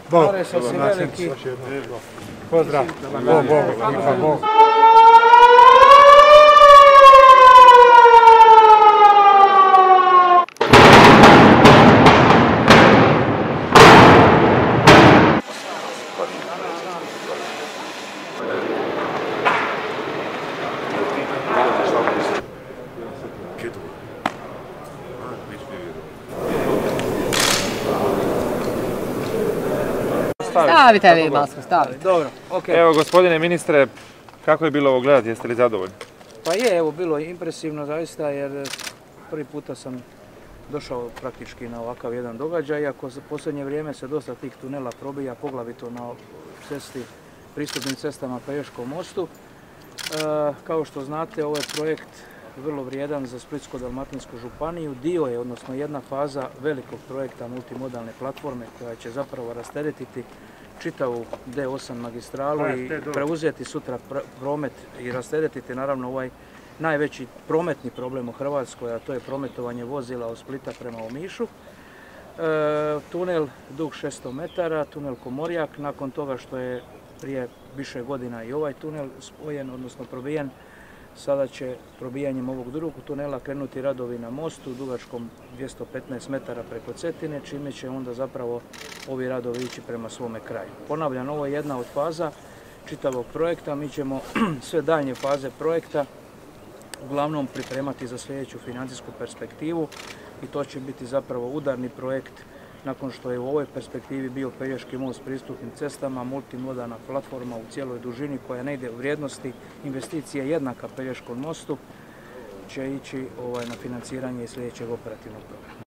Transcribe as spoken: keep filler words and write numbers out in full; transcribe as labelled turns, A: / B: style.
A: Bog, pozdrav, Bog, Bog, ekipa, Bog.
B: Stavite vi masku, stavite.
C: Dobro, okej.
D: Evo, gospodine ministre, kako je bilo ovo gledati, jeste li zadovoljni?
C: Pa je, evo, bilo je impresivno zaista jer prvi puta sam došao praktički na ovakav jedan događaj, iako za posljednje vrijeme se dosta tih tunela probija, poglavito na cesti, pristupnim cestama Pelješkom mostu. E, kao što znate, ovaj projekt vrlo vrijedan za Splitsko-dalmatinsku županiju. Dio je, odnosno jedna faza velikog projekta multimodalne platforme koja će zapravo rasteretiti čitavu D osam magistralu i preuzeti sutra promet i rasteretiti naravno ovaj najveći prometni problem u Hrvatskoj, a to je prometovanje vozila od Splita prema Omišu. E, tunel dug šesto metara, tunel Komorjak, nakon toga što je prije više godina i ovaj tunel spojen, odnosno probijen, sada će probijanjem ovog drugog tunela krenuti radovi na mostu dugačkom dvjesto petnaest metara preko Cetine, čime će onda zapravo ovi radovi ići prema svome kraju. Ponavljam, ovo je jedna od faza čitavog projekta. Mi ćemo sve daljnje faze projekta uglavnom pripremati za sljedeću financijsku perspektivu i to će biti zapravo udarni projekt nakon što je u ovoj perspektivi bio Pelješki most s pristupnim cestama, multimodalna platforma u cijeloj dužini koja negdje u vrijednosti investicije jednaka Pelješkom mostu će ići ovaj, na financiranje sljedećeg operativnog programa.